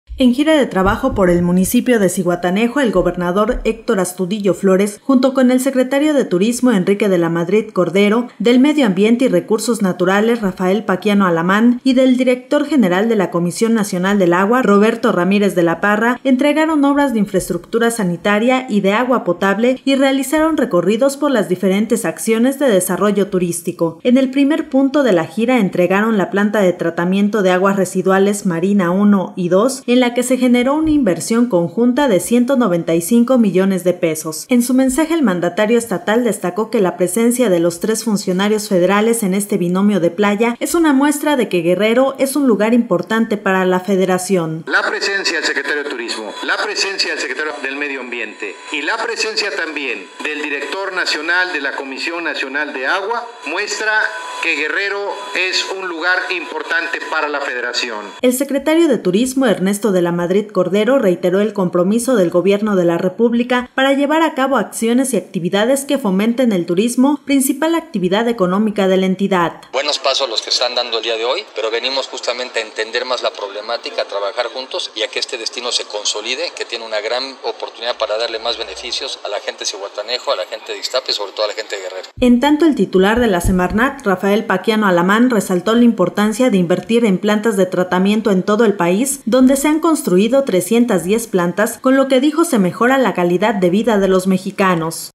En gira de trabajo por el municipio de Zihuatanejo, el gobernador Héctor Astudillo Flores, junto con el secretario de Turismo Enrique de la Madrid Cordero, del Medio Ambiente y Recursos Naturales Rafael Paquiano Alamán y del director general de la Comisión Nacional del Agua Roberto Ramírez de la Parra, entregaron obras de infraestructura sanitaria y de agua potable y realizaron recorridos por las diferentes acciones de desarrollo turístico. En el primer punto de la gira entregaron la planta de tratamiento de aguas residuales Marina 1 y 2, en la que se generó una inversión conjunta de 195 millones de pesos. En su mensaje, el mandatario estatal destacó que la presencia de los 3 funcionarios federales en este binomio de playa es una muestra de que Guerrero es un lugar importante para la federación. La presencia del secretario de Turismo, la presencia del secretario del Medio Ambiente y la presencia también del director nacional de la Comisión Nacional de Agua muestra que Guerrero es un lugar importante para la federación. El secretario de Turismo, Ernesto de la Madrid Cordero, reiteró el compromiso del gobierno de la República para llevar a cabo acciones y actividades que fomenten el turismo, principal actividad económica de la entidad. Buenos pasos los que están dando el día de hoy, pero venimos justamente a entender más la problemática, a trabajar juntos y a que este destino se consolide, que tiene una gran oportunidad para darle más beneficios a la gente de Zihuatanejo, a la gente de Ixtapa y sobre todo a la gente de Guerrero. En tanto, el titular de la Semarnat, Rafael Paquiano Alamán, resaltó la importancia de invertir en plantas de tratamiento en todo el país, donde se han construido 310 plantas, con lo que dijo se mejora la calidad de vida de los mexicanos.